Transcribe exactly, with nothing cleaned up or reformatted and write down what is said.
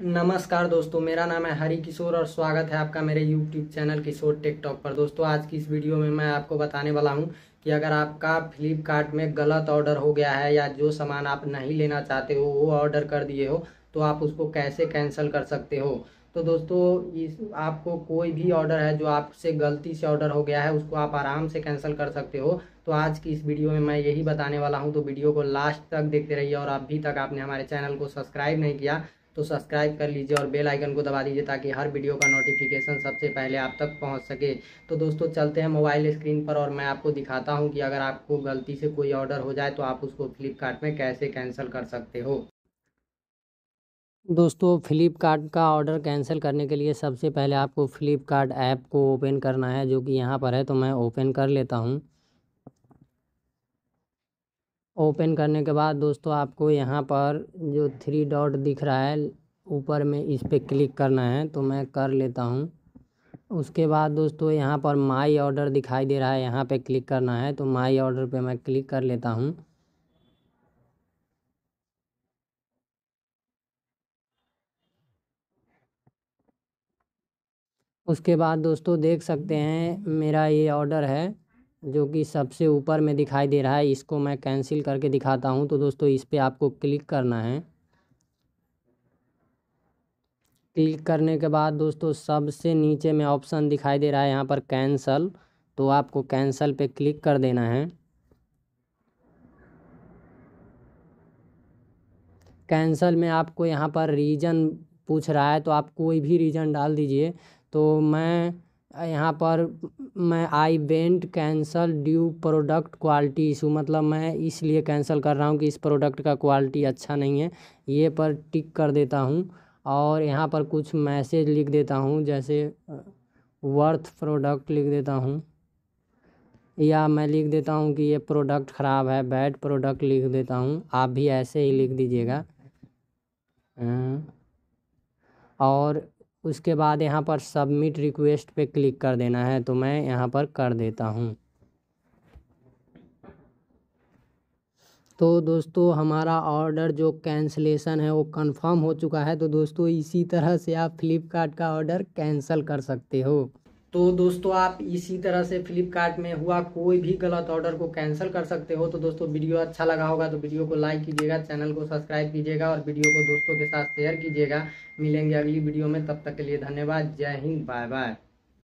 नमस्कार दोस्तों, मेरा नाम है हरि किशोर और स्वागत है आपका मेरे YouTube channel Kishore tech talk पर। दोस्तों, आज की इस वीडियो में मैं आपको बताने वाला हूं कि अगर आपका फ्लिपकार्ट में गलत ऑर्डर हो गया है या जो सामान आप नहीं लेना चाहते हो वो ऑर्डर कर दिए हो तो आप उसको कैसे कैंसिल कर सकते हो। तो दोस्तों, इस आपको कोई भी ऑर्डर है जो आपसे गलती से ऑर्डर हो गया है उसको आप आराम से कैंसिल कर सकते हो। तो आज की इस वीडियो में मैं यही बताने वाला हूं, तो वीडियो को लास्ट तक देखते रहिए। और अभी तक आपने हमारे चैनल को सब्सक्राइब नहीं किया तो सब्सक्राइब कर लीजिए और बेल आइकन को दबा दीजिए ताकि हर वीडियो का नोटिफिकेशन सबसे पहले आप तक पहुंच सके। तो दोस्तों, चलते हैं मोबाइल स्क्रीन पर और मैं आपको दिखाता हूं कि अगर आपको गलती से कोई ऑर्डर हो जाए तो आप उसको फ्लिपकार्ट में कैसे कैंसिल कर सकते हो। दोस्तों, फ्लिपकार्ट का ऑर्डर कैंसिल करने के लिए सबसे पहले आपको फ्लिपकार्ट ऐप को ओपन करना है, जो कि यहाँ पर है। तो मैं ओपन कर लेता हूँ। ओपन करने के बाद दोस्तों, आपको यहाँ पर जो थ्री डॉट दिख रहा है ऊपर में, इस पर क्लिक करना है। तो मैं कर लेता हूँ। उसके बाद दोस्तों, यहाँ पर माई ऑर्डर दिखाई दे रहा है, यहाँ पे क्लिक करना है। तो माई ऑर्डर पे मैं क्लिक कर लेता हूँ। उसके बाद दोस्तों, देख सकते हैं मेरा ये ऑर्डर है जो कि सबसे ऊपर में दिखाई दे रहा है। इसको मैं कैंसिल करके दिखाता हूँ। तो दोस्तों, इस पर आपको क्लिक करना है। क्लिक करने के बाद दोस्तों, सबसे नीचे में ऑप्शन दिखाई दे रहा है यहाँ पर कैंसल। तो आपको कैंसल पे क्लिक कर देना है। कैंसल में आपको यहाँ पर रीज़न पूछ रहा है, तो आप कोई भी रीज़न डाल दीजिए। तो मैं यहाँ पर मैं I want cancel due product quality issue, मतलब मैं इसलिए कैंसिल कर रहा हूँ कि इस प्रोडक्ट का क्वालिटी अच्छा नहीं है, ये पर टिक कर देता हूँ। और यहाँ पर कुछ मैसेज लिख देता हूँ, जैसे वर्थ प्रोडक्ट लिख देता हूँ, या मैं लिख देता हूँ कि ये प्रोडक्ट ख़राब है, बैड प्रोडक्ट लिख देता हूँ। आप भी ऐसे ही लिख दीजिएगा। और उसके बाद यहाँ पर सबमिट रिक्वेस्ट पे क्लिक कर देना है। तो मैं यहाँ पर कर देता हूँ। तो दोस्तों, हमारा ऑर्डर जो कैंसलेशन है वो कंफर्म हो चुका है। तो दोस्तों, इसी तरह से आप फ्लिपकार्ट का ऑर्डर कैंसिल कर सकते हो। तो दोस्तों, आप इसी तरह से फ्लिपकार्ट में हुआ कोई भी गलत ऑर्डर को कैंसिल कर सकते हो। तो दोस्तों, वीडियो अच्छा लगा होगा तो वीडियो को लाइक कीजिएगा, चैनल को सब्सक्राइब कीजिएगा और वीडियो को दोस्तों के साथ शेयर कीजिएगा। मिलेंगे अगली वीडियो में, तब तक के लिए धन्यवाद। जय हिंद, बाय बाय।